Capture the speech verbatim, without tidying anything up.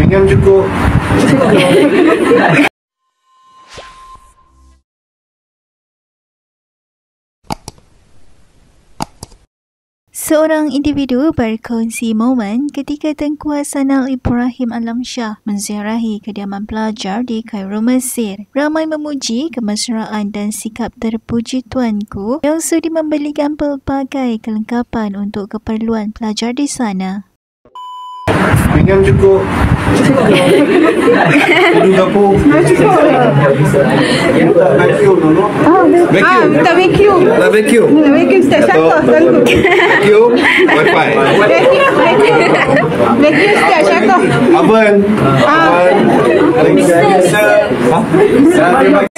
Minum cukup. Seorang individu berkongsi momen ketika Tengku Hasanal Ibrahim Alamsyah menziarahi kediaman pelajar di Kairo, Mesir. Ramai memuji kemesraan dan sikap terpuji tuanku yang sudi membelikan pelbagai kelengkapan untuk keperluan pelajar di sana. Minum cukup. Duduk dapur. Vacuum dulu. Ah, minta vacuum. Nak vacuum? Minta vacuum setiap syakor selalu. Vacuum, wifi. Vacuum, vacuum. Vacuum setiap syakor. Oven. Ah. Oven. Mixer. Ha?